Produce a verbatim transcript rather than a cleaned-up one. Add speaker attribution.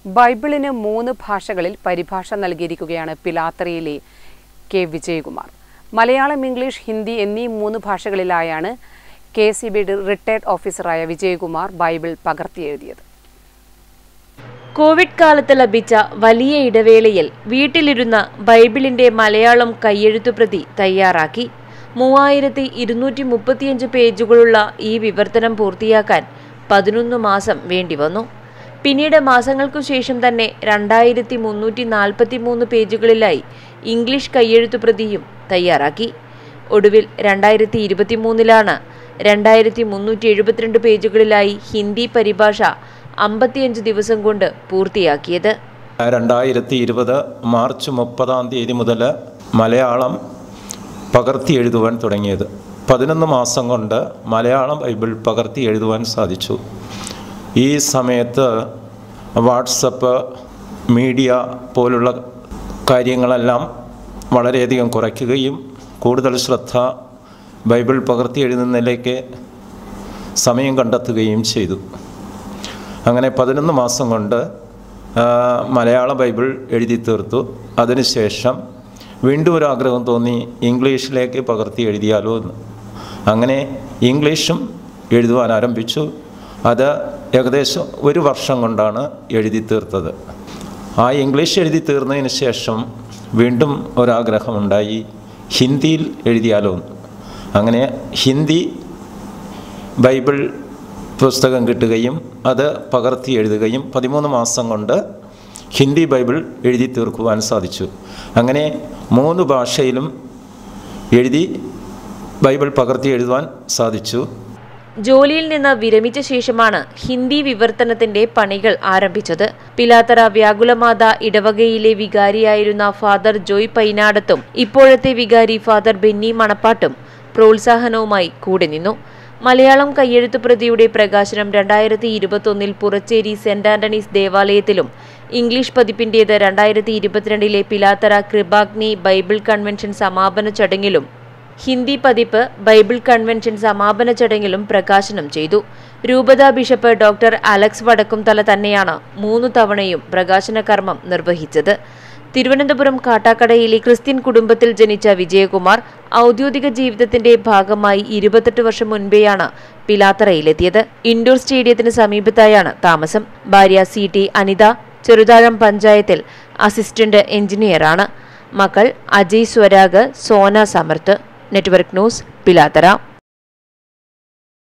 Speaker 1: ബൈബിളിന് മൂന്ന് ഭാഷകളിൽ പരിഭാഷ നൽകിയിരിക്കുകയാണ് പിലാത്തറയിലെ കെ വിജയകുമാർ. മലയാളം, ഇംഗ്ലീഷ്, ഹിന്ദി എന്നീ മൂന്ന് ഭാഷകളിലായാണ് കെ സി ബിയുടെ റിട്ടയർഡ് ഓഫീസറായ വിജയകുമാർ ബൈബിൾ പകർത്തിയെഴുതിയത്.
Speaker 2: കോവിഡ് കാലത്ത് ലഭിച്ച വലിയ ഇടവേളയിൽ വീട്ടിലിരുന്ന ബൈബിളിന്റെ മലയാളം കയ്യെഴുത്തുപ്രതി തയ്യാറാക്കി. മൂവായിരത്തി ഇരുന്നൂറ്റി മുപ്പത്തിയഞ്ച് പേജുകളുള്ള ഈ വിവർത്തനം പൂർത്തിയാക്കാൻ പതിനൊന്ന് മാസം വേണ്ടിവന്നു. പിന്നീട് മാസങ്ങൾക്കു ശേഷം തന്നെ രണ്ടായിരത്തി മുന്നൂറ്റി നാൽപ്പത്തി മൂന്ന് പേജുകളിലായി ഇംഗ്ലീഷ് കയ്യെഴുത്തുപ്രതിയും തയ്യാറാക്കി. ഒടുവിൽ രണ്ടായിരത്തി ഇരുപത്തി മൂന്നിലാണ് രണ്ടായിരത്തി മുന്നൂറ്റി എഴുപത്തിരണ്ട് പേജുകളിലായി ഹിന്ദി പരിഭാഷ അമ്പത്തിയഞ്ച് ദിവസം കൊണ്ട് പൂർത്തിയാക്കിയത്.
Speaker 3: രണ്ടായിരത്തി ഇരുപത് മാർച്ച് മുപ്പതാം തീയതി മുതൽ മലയാളം പകർത്തി എഴുതുവാൻ തുടങ്ങിയത്. പതിനൊന്ന് മാസം കൊണ്ട് മലയാളം ബൈബിൾ പകർത്തി എഴുതുവാൻ സാധിച്ചു. ഈ സമയത്ത് വാട്സപ്പ്, മീഡിയ പോലുള്ള കാര്യങ്ങളെല്ലാം വളരെയധികം കുറയ്ക്കുകയും കൂടുതൽ ശ്രദ്ധ ബൈബിൾ പകർത്തി എഴുതുന്നതിലേക്ക് സമയം കണ്ടെത്തുകയും ചെയ്തു. അങ്ങനെ പതിനൊന്ന് മാസം കൊണ്ട് മലയാള ബൈബിൾ എഴുതി തീർത്തു. അതിനുശേഷം വീണ്ടും ഒരു ആഗ്രഹം തോന്നി ഇംഗ്ലീഷിലേക്ക് പകർത്തി എഴുതിയാലോ എന്ന്. അങ്ങനെ ഇംഗ്ലീഷും എഴുതുവാൻ ആരംഭിച്ചു. അത് ഏകദേശം ഒരു വർഷം കൊണ്ടാണ് എഴുതി തീർത്തത്. ആ ഇംഗ്ലീഷ് എഴുതി തീർന്നതിന് ശേഷം വീണ്ടും ഒരാഗ്രഹമുണ്ടായി, ഹിന്ദിയിൽ എഴുതിയാലോ എന്ന്. അങ്ങനെ ഹിന്ദി ബൈബിൾ പുസ്തകം കിട്ടുകയും അത് പകർത്തി എഴുതുകയും പതിമൂന്ന് മാസം കൊണ്ട് ഹിന്ദി ബൈബിൾ എഴുതി തീർക്കുവാൻ സാധിച്ചു. അങ്ങനെ മൂന്ന് ഭാഷയിലും എഴുതി ബൈബിൾ പകർത്തി എഴുതുവാൻ സാധിച്ചു.
Speaker 2: ജോലിയിൽ നിന്ന് വിരമിച്ച ശേഷമാണ് ഹിന്ദി വിവർത്തനത്തിന്റെ പണികൾ ആരംഭിച്ചത്. പിലാത്തറ വ്യാകുലമാത ഇടവകയിലെ വികാരിയായിരുന്ന ഫാദർ ജോയ് പൈനാടത്തും ഇപ്പോഴത്തെ വികാരി ഫാദർ ബെന്നി മണപ്പാട്ടും പ്രോത്സാഹനവുമായി കൂടെ നിന്നു. മലയാളം കയ്യെഴുത്തുപ്രതിയുടെ പ്രകാശനം രണ്ടായിരത്തി ഇരുപത്തൊന്നിൽ പുറച്ചേരി സെന്റ് ആന്റണീസ് ദേവാലയത്തിലും ഇംഗ്ലീഷ് പതിപ്പിന്റേത് രണ്ടായിരത്തി ഇരുപത്തിരണ്ടിലെ പിലാത്തറ കൃപാഗ്നി ബൈബിൾ കൺവെൻഷൻ സമാപന ചടങ്ങിലും ഹിന്ദി പതിപ്പ് ബൈബിൾ കൺവെൻഷൻ സമാപന ചടങ്ങിലും പ്രകാശനം ചെയ്തു. രൂപതാ ബിഷപ്പ് ഡോക്ടർ അലക്സ് വടക്കുംതല തന്നെയാണ് മൂന്നു തവണയും പ്രകാശന കർമ്മം നിർവഹിച്ചത്. തിരുവനന്തപുരം കാട്ടാക്കടയിലെ ക്രിസ്ത്യൻ കുടുംബത്തിൽ ജനിച്ച വിജയകുമാർ ഔദ്യോഗിക ജീവിതത്തിന്റെ ഭാഗമായി ഇരുപത്തെട്ട് വർഷം മുൻപെയാണ് പിലാത്തറയിലെത്തിയത്. ഇൻഡോർ സ്റ്റേഡിയത്തിന് സമീപത്തായാണ് താമസം. ഭാര്യ സി ടി അനിത ചെറുതാഴം പഞ്ചായത്തിൽ അസിസ്റ്റന്റ് എഞ്ചിനീയറാണ്. മക്കൾ അജയ് സ്വരാഗ്, സോന സമർത്ത്. Network news, Pilathara.